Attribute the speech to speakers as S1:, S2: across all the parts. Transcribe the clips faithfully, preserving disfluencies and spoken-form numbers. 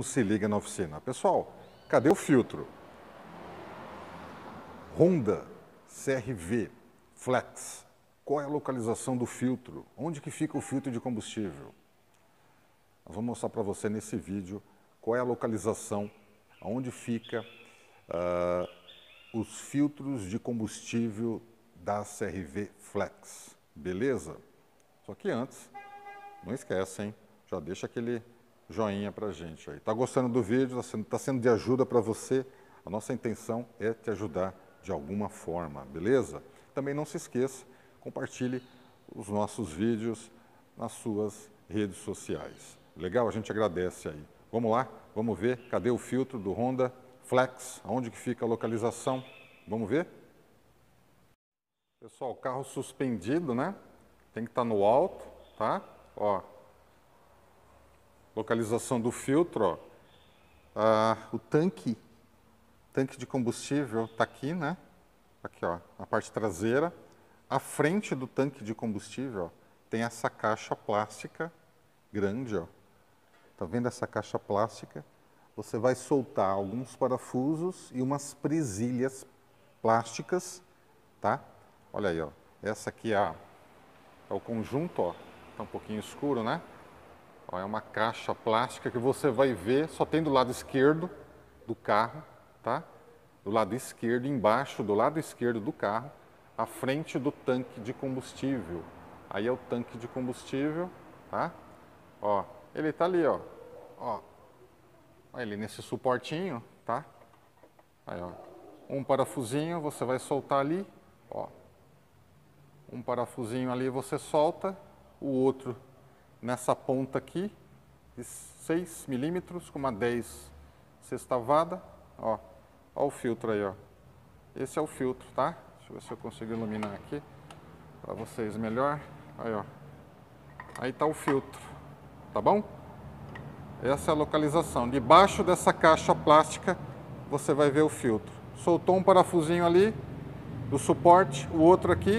S1: se liga na oficina. Pessoal, cadê o filtro? Honda C R V Flex. Qual é a localização do filtro? Onde que fica o filtro de combustível? Nós vamos mostrar para você nesse vídeo qual é a localização, onde fica uh, os filtros de combustível da C R V Flex. Beleza? Só que antes, não esquece, hein? Já deixa aquele joinha pra gente aí. Tá gostando do vídeo? Tá sendo, tá sendo de ajuda para você? A nossa intenção é te ajudar de alguma forma, beleza? Também não se esqueça, compartilhe os nossos vídeos nas suas redes sociais. Legal? A gente agradece aí. Vamos lá? Vamos ver? Cadê o filtro do Honda Flex? Onde que fica a localização? Vamos ver? Pessoal, o carro suspendido, né? Tem que estar no alto, tá? Ó. Localização do filtro, ó. Ah, o tanque, tanque de combustível está aqui, né? Aqui, ó, a parte traseira. À frente do tanque de combustível, ó, tem essa caixa plástica grande, ó. Tá vendo essa caixa plástica? Você vai soltar alguns parafusos e umas presilhas plásticas, tá? Olha aí, ó. Essa aqui é, a, é o conjunto, ó. Tá um pouquinho escuro, né? Ó, é uma caixa plástica que você vai ver, só tem do lado esquerdo do carro, tá? Do lado esquerdo, embaixo, do lado esquerdo do carro, à frente do tanque de combustível. Aí é o tanque de combustível, tá? Ó, ele tá ali, ó. Ó, olha ele nesse suportinho, tá? Aí, ó. Um parafusinho você vai soltar ali, ó. Um parafusinho ali você solta, o outro nessa ponta aqui, de seis milímetros, com uma dez sextavada, ó. Ó o filtro aí, ó. Esse é o filtro, tá? Deixa eu ver se eu consigo iluminar aqui para vocês melhor. Aí, ó. Aí tá o filtro, tá bom? Essa é a localização. Debaixo dessa caixa plástica, você vai ver o filtro. Soltou um parafusinho ali do suporte, o outro aqui.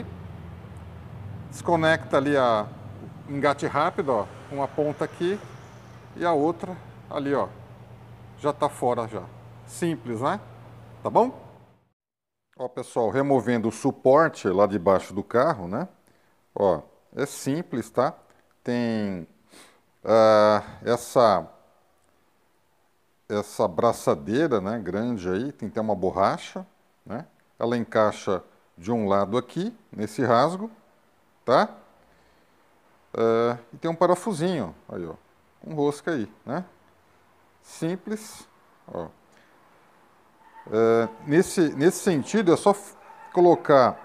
S1: Desconecta ali a engate rápido, ó, uma ponta aqui e a outra ali, ó, já tá fora já. Simples, né? Tá bom? Ó, pessoal, removendo o suporte lá debaixo do carro, né? Ó, é simples, tá? Tem uh, essa essa braçadeira, né, grande aí, tem até uma borracha, né? Ela encaixa de um lado aqui, nesse rasgo, tá? Uh, e tem um parafusinho, aí, ó, um rosca aí, né? Simples, ó. Uh, nesse, nesse sentido, é só colocar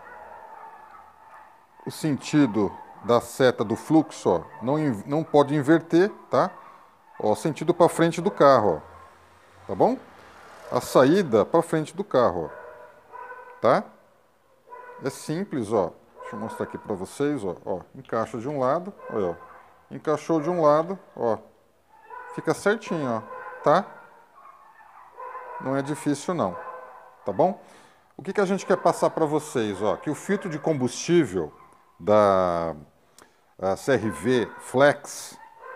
S1: o sentido da seta do fluxo, ó, não, não pode inverter, tá? Ó, sentido para frente do carro, ó, tá bom? A saída para frente do carro, ó, tá? É simples, ó. Deixa eu mostrar aqui para vocês, ó, ó. Encaixa de um lado, olha, ó. Encaixou de um lado, ó. Fica certinho, ó, tá? Não é difícil não, tá bom? O que que a gente quer passar para vocês, ó? Que o filtro de combustível da C R V Flex,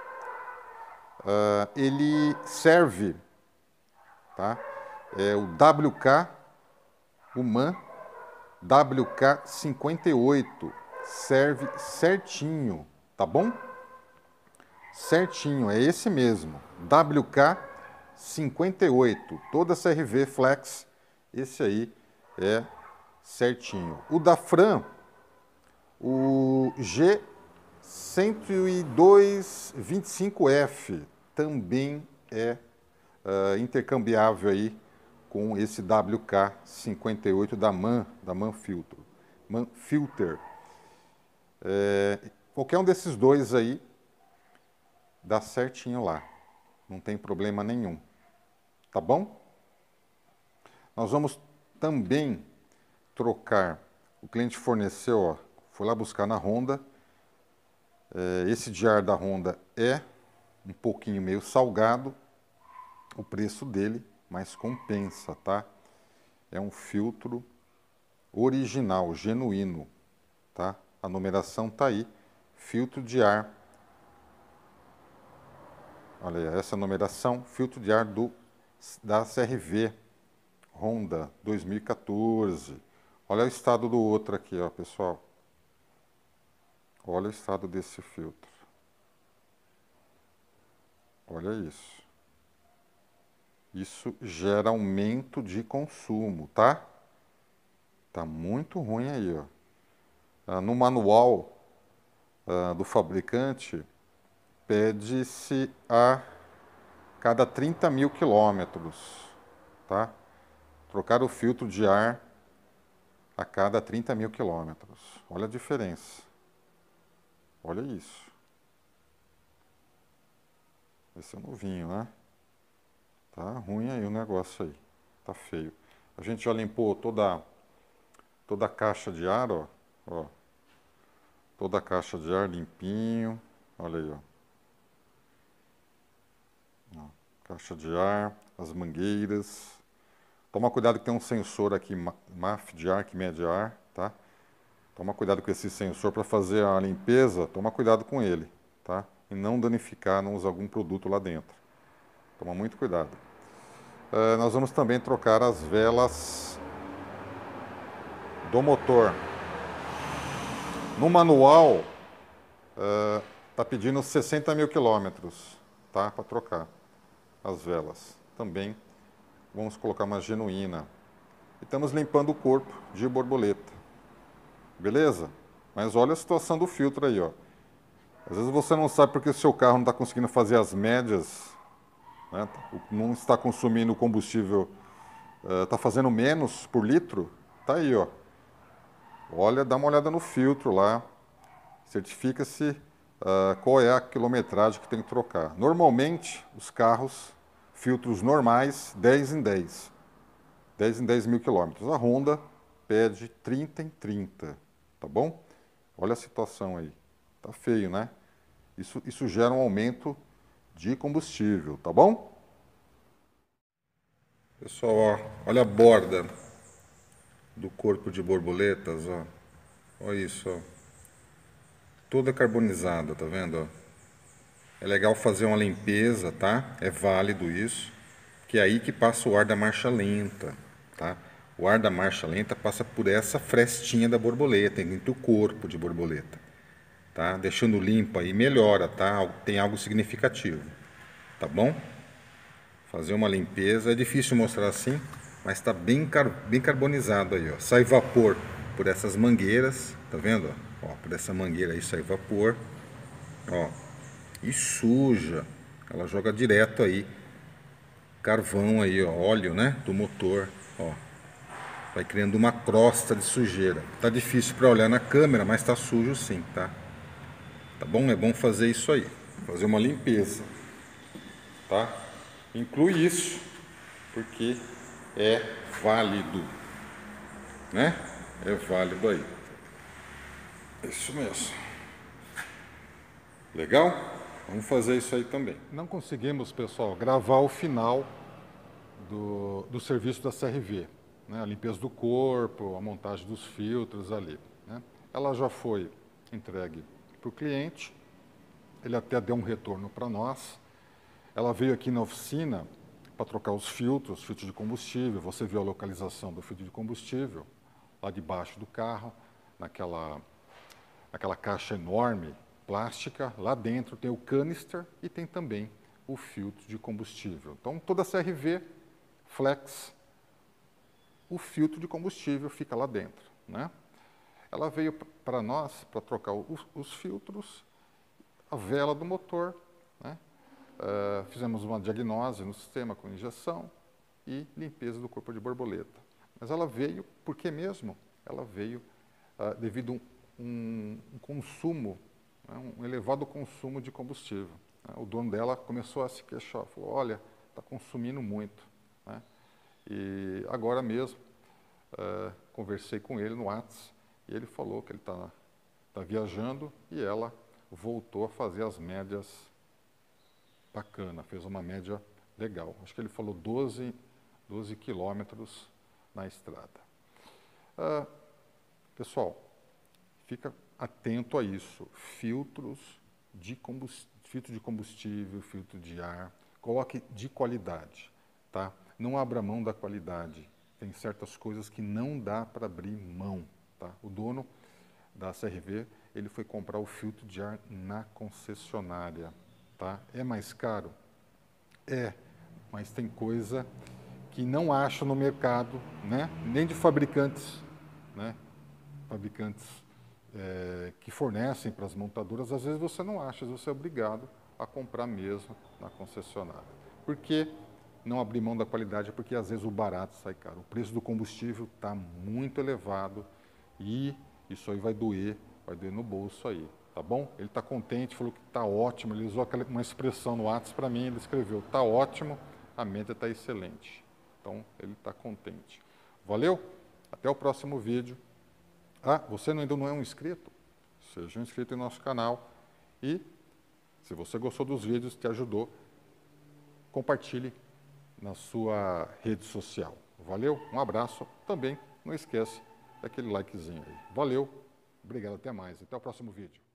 S1: uh, ele serve, tá? É o W K, o MAN W K cinquenta e oito, serve certinho, tá bom? Certinho, é esse mesmo, W K cinquenta e oito, toda C R V Flex, esse aí é certinho. O da Fram, o G cento e dois vinte e cinco F, também é uh, intercambiável aí com esse W K cinquenta e oito da MAN, da MAN Filter. MAN Filter. É, qualquer um desses dois aí dá certinho lá. Não tem problema nenhum. Tá bom? Nós vamos também trocar. O cliente forneceu, ó, foi lá buscar na Honda. É, esse de ar da Honda é um pouquinho meio salgado, o preço dele, mas compensa, tá? É um filtro original, genuíno, tá? A numeração tá aí, filtro de ar olha aí, essa numeração, filtro de ar do, da C R V Honda dois mil e quatorze. Olha o estado do outro aqui, ó, pessoal. Olha o estado desse filtro. Olha isso. Isso gera aumento de consumo, tá? Tá muito ruim aí, ó. Ah, no manual ah, do fabricante, pede-se a cada trinta mil quilômetros, tá? Trocar o filtro de ar a cada trinta mil quilômetros. Olha a diferença. Olha isso. Esse é novinho, né? Tá ruim aí o negócio aí. Tá feio. A gente já limpou toda, toda a caixa de ar, ó. ó. Toda a caixa de ar limpinho. Olha aí, ó. ó. Caixa de ar, as mangueiras. Toma cuidado que tem um sensor aqui, M A F de ar, que mede ar, tá? Toma cuidado com esse sensor para fazer a limpeza, toma cuidado com ele, tá? E não danificar, não usar algum produto lá dentro. Toma muito cuidado. Uh, nós vamos também trocar as velas do motor. No manual, está uh, pedindo sessenta mil quilômetros, tá? Para trocar as velas. Também vamos colocar uma genuína. E estamos limpando o corpo de borboleta. Beleza? Mas olha a situação do filtro aí, ó. Às vezes você não sabe porque o seu carro não está conseguindo fazer as médias, né? Não está consumindo combustível, está uh, fazendo menos por litro. Tá aí, ó. Olha, dá uma olhada no filtro lá. Certifica-se uh, qual é a quilometragem que tem que trocar. Normalmente, os carros, filtros normais, dez em dez. dez em dez mil quilômetros. A Honda pede trinta em trinta. Tá bom? Olha a situação aí. Tá feio, né? Isso, isso gera um aumento de combustível, tá bom? Pessoal, ó, olha a borda do corpo de borboletas, ó. Olha isso, ó. Toda carbonizada, tá vendo, ó? É legal fazer uma limpeza, tá? É válido isso, que é aí que passa o ar da marcha lenta, tá? O ar da marcha lenta passa por essa frestinha da borboleta, entre o corpo de borboleta, tá? Deixando limpo aí melhora, tá? Tem algo significativo, tá bom? Fazer uma limpeza, é difícil mostrar assim, mas está bem, car bem carbonizado aí, ó. Sai vapor por essas mangueiras, tá vendo? Ó, por essa mangueira aí sai vapor, ó. E suja, ela joga direto aí, carvão aí, ó, óleo, né, do motor, ó. Vai criando uma crosta de sujeira. Tá difícil para olhar na câmera, mas tá sujo sim, tá? Tá bom? É bom fazer isso aí, fazer uma limpeza, tá? Inclui isso, porque é válido, né? É válido aí. Isso mesmo. Legal? Vamos fazer isso aí também. Não conseguimos, pessoal, gravar o final do, do serviço da C R V, né? A limpeza do corpo, a montagem dos filtros ali, né? Ela já foi entregue para o cliente, ele até deu um retorno para nós. Ela veio aqui na oficina para trocar os filtros, filtro de combustível. Você viu a localização do filtro de combustível, lá debaixo do carro, naquela, naquela caixa enorme, plástica. Lá dentro tem o canister e tem também o filtro de combustível. Então, toda a C R V, flex, o filtro de combustível fica lá dentro, né? Ela veio para nós para trocar os, os filtros, a vela do motor, né? Uh, fizemos uma diagnose no sistema com injeção e limpeza do corpo de borboleta. Mas ela veio, por que mesmo? Ela veio uh, devido a um, um, um consumo, né, um elevado consumo de combustível. Né? O dono dela começou a se queixar, falou, olha, está consumindo muito. Né? E agora mesmo, uh, conversei com ele no WhatsApp e ele falou que ele está tá viajando e ela voltou a fazer as médias bacana, fez uma média legal. Acho que ele falou doze, doze quilômetros na estrada. Ah, pessoal, fica atento a isso. Filtros de combustível, filtro de combustível, filtro de ar, coloque de qualidade, tá? Não abra mão da qualidade. Tem certas coisas que não dá para abrir mão, tá? O dono da C R V, ele foi comprar o filtro de ar na concessionária, tá? É mais caro? É, mas tem coisa que não acha no mercado, né? Nem de fabricantes, né? Fabricantes é, que fornecem para as montadoras, às vezes você não acha, às vezes você é obrigado a comprar mesmo na concessionária. Por que não abrir mão da qualidade? Porque às vezes o barato sai caro. O preço do combustível está muito elevado e isso aí vai doer, vai doer no bolso aí, tá bom? Ele está contente, falou que está ótimo, ele usou aquela, uma expressão no WhatsApp para mim, ele escreveu, está ótimo, a média está excelente. Então, ele está contente. Valeu? Até o próximo vídeo. Ah, você ainda não é um inscrito? Seja um inscrito em nosso canal e, se você gostou dos vídeos, te ajudou, compartilhe na sua rede social. Valeu? Um abraço. Também não esquece daquele likezinho aí. Valeu. Obrigado. Até mais. Até o próximo vídeo.